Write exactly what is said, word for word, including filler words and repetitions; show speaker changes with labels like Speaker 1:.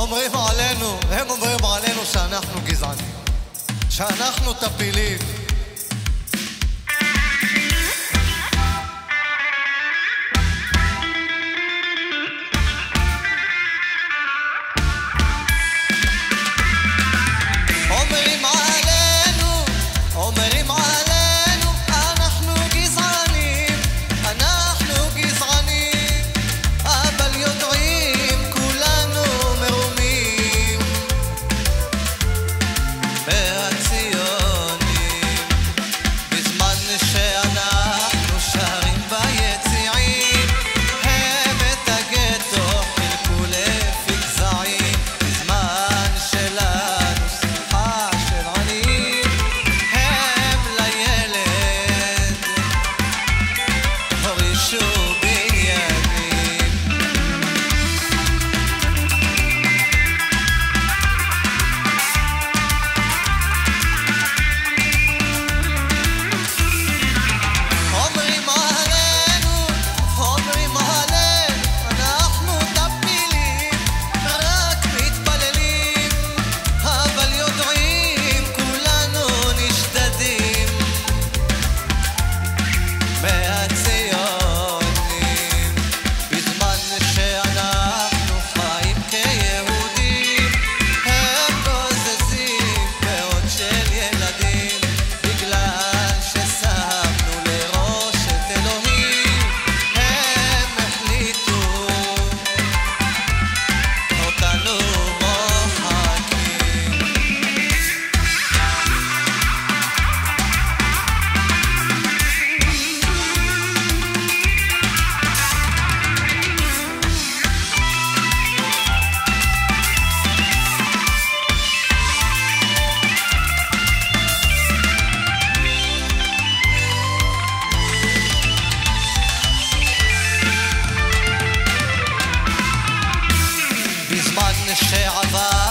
Speaker 1: אומרים עלינו, הם אומרים עלינו שאנחנו גזענים, שאנחנו טפילים. אומרים עלינו, אומרים עלינו, אנחנו גזענים, אנחנו גזענים, אבל יודעים כולנו מרומים מהציונים, בזמן שאנחנו שרים ביציעים, הם את הגטו חילקו לפי גזעים, בזמן שלנו שמחה של עניים, הם לילד הורישו בניינים. אומרים עלינו, אומרים עלינו, אנחנו טפילים, רק מתפללים, אבל יודעים כולנו נשדדים מהציונים, בזמן שאנחנו חיים כיהודים, הם גוזזים פאות של ילדים, בגלל ששמנו לראש את אלוהים, הם החליטו אותנו מוחקים. בזמן שעבר